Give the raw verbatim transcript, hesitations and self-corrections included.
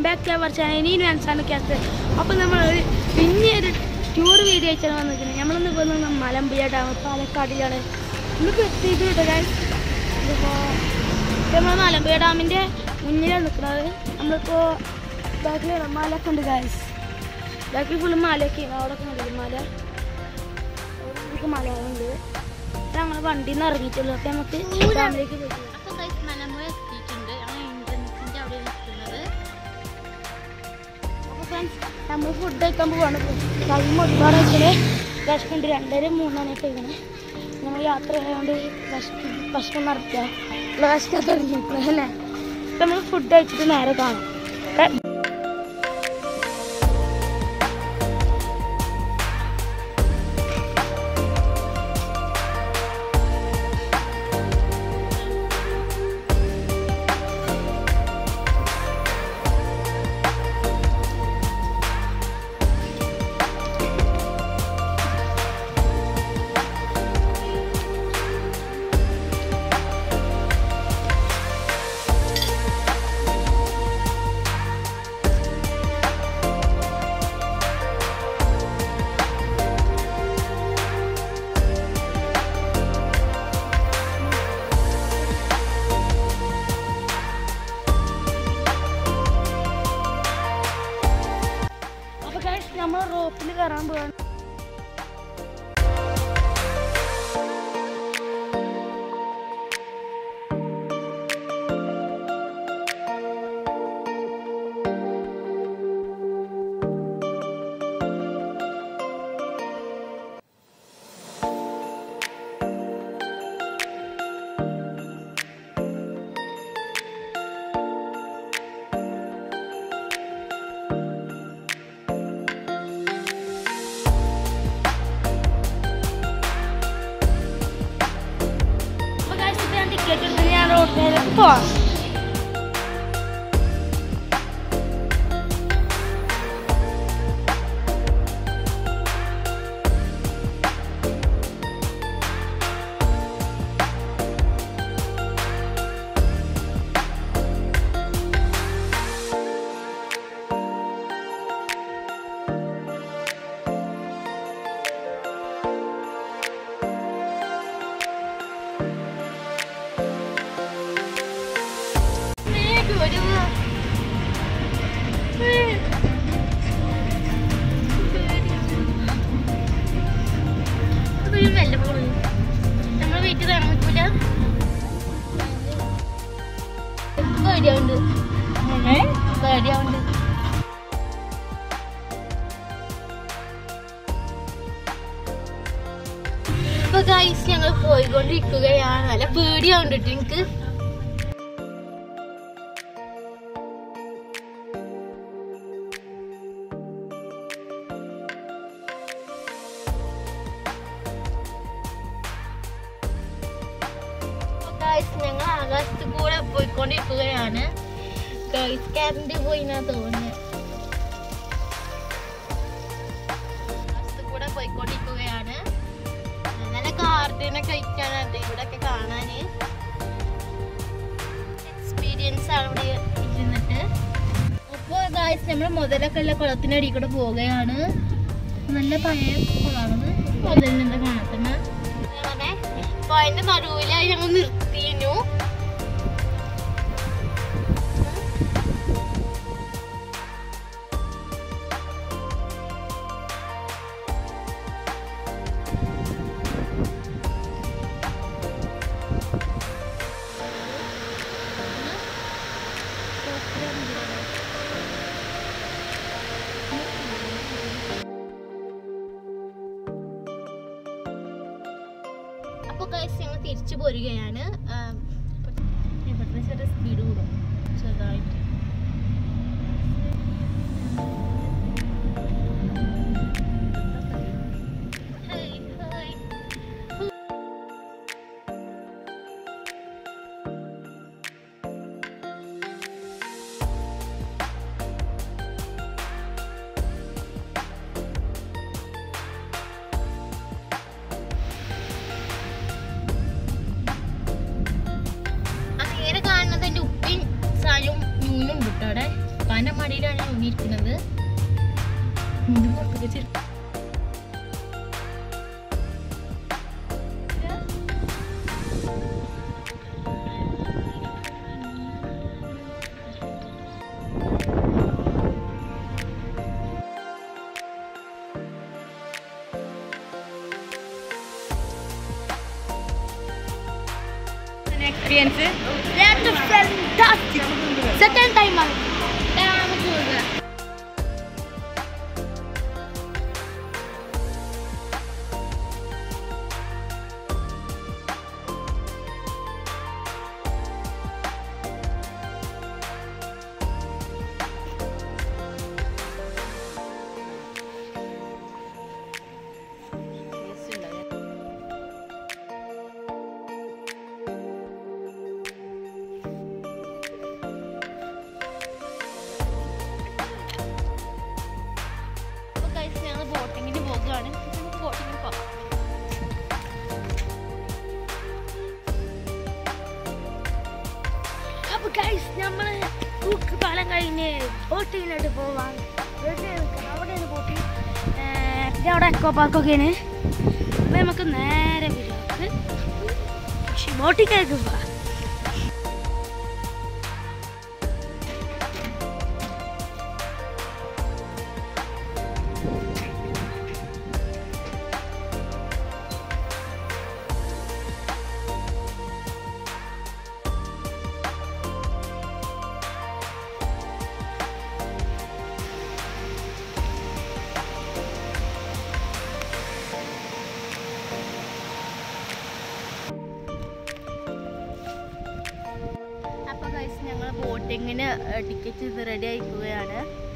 back to our channel, Neenu and Sanuzz. അപ്പോൾ നമ്മൾ പിന്നെയൊരു ടൂർ വീഡിയോ അയച്ചാൽ വന്നിരിക്കുന്നത്. നമ്മളൊന്ന് പോകുന്നത് മലമ്പുഴ ഡാം പാലക്കാടിലാണ്. നമ്മളിപ്പോൾ എത്തിയിട്ടുണ്ട് ഗൈസ്. ഇപ്പോൾ നമ്മൾ മലമ്പുഴ ഡാമിൻ്റെ മുന്നിലാണ് നിൽക്കുന്നത്. നമ്മളിപ്പോൾ ബാക്കിൽ മലയൊക്കെ ഉണ്ട് ഗൈസ്. ബാക്കിൽ ഫുള്ള് മലയൊക്കെയാണ്. അവിടെയൊക്കെ ഉണ്ട് മല. മലയുണ്ട്. ഞങ്ങൾ വണ്ടിയിൽ നിന്ന് ഇറങ്ങിയിട്ടുള്ളൂ. അപ്പോൾ നമുക്ക് ഡാമിലേക്ക് പോയി. അപ്പോൾ ഗൈസ് മലമ്പുഴ എത്തിയിട്ടുണ്ട്. ഞങ്ങൾ എൻട്രൻസിൻ്റെ അവിടെ നിൽക്കുന്നത്. അപ്പോൾ ഫ്രണ്ട്സ് നമ്മൾ ഫുഡ് കഴിക്കാൻ പോവാണ്. ടൈം ഒരുപാട് വെച്ചാൽ വിശക്കുണ്ട്. രണ്ടര മൂന്നരയൊക്കെ കഴിക്കണം. നമ്മൾ യാത്ര ആയതുകൊണ്ട് വിശക്കും വിശക്കം നടത്തുക ഉള്ള വിശക്കാൻ തുടങ്ങിയിരിക്കുന്നത് അല്ലേ. അപ്പം നമ്മൾ ഫുഡ് കഴിച്ചിട്ട് നേരെ കാണാം. നമ്മൾ റോപ്പിൽ കയറാൻ പോവാണ്. ഞാൻ റോഡിലേക്ക് പോവാം. നമ്മളെ വീട്ടിൽ കാണാൻ പറ്റൂല. പേടിയാവുണ്ട് പേടിയാവുണ്ട് ഇപ്പൊ ഗൈസ് ഞങ്ങൾ പോയിക്കൊണ്ടിരിക്കുകയാണ്. നല്ല പേടിയാവുണ്ട് എനിക്ക്. ഞങ്ങൾ ആകാശത്ത് കൂടെ പോയിക്കൊണ്ടിരിക്കുകയാണ്. ഗൈസ് കറണ്ട് പോയിന്നാ തോന്നുന്നത്. ആകാശത്ത് കൂടെ പോയിക്കൊണ്ടിരിക്കുകയാണ്. നല്ല കാർട്ടൂണൊക്കെ കഴിക്കാനുണ്ട് ഇവിടെയൊക്കെ കാണാന്. എക്സ്പീരിയൻസ് ആണ് ഇവിടെ ഇരുന്നിട്ട്. അപ്പോൾ ഗൈസ് നമ്മൾ മുതലൊക്കെ ഉള്ള കുളത്തിനടിയിൽ കൂടെ പോവുകയാണ്. നല്ല പഴയ കുളമാണത്. മുതലിനെന്താ കാണത്തുന്ന അപ്പൊ അതിന്റെ നടുവിലായി ഞങ്ങൾ നിർത്തിയിരുന്നു. അപ്പോൾ ഗൈസ് ഞങ്ങൾ തിരിച്ചു പോരുകയാണ്. ഇവിടുത്തെ ചെറിയ സ്പീഡ് കൂടും ചെറുതായിട്ട്. Experience? That was fantastic. Second time, I. അപ്പോൾ ഗൈസ് നമ്മൾ തൂക്ക് പാലം കഴിഞ്ഞ് ബോട്ടിങ്ങിലോട്ട് പോവാൻ അവിടെയാണ് ബോട്ടിങ്. പിന്നെ അവിടെ എക്കോ പാർക്കൊക്കെയാണ്. അപ്പോൾ നമുക്ക് നേരെ വീട്ടിലേക്ക് പക്ഷേ ബോട്ടിങ്ങിലേക്ക് പോവാം. അപ്പോൾ ഗൈസ് ഞങ്ങൾ ബോട്ടിങ്ങിന് ടിക്കറ്റ് റെഡി ആയിക്കുകയാണ്.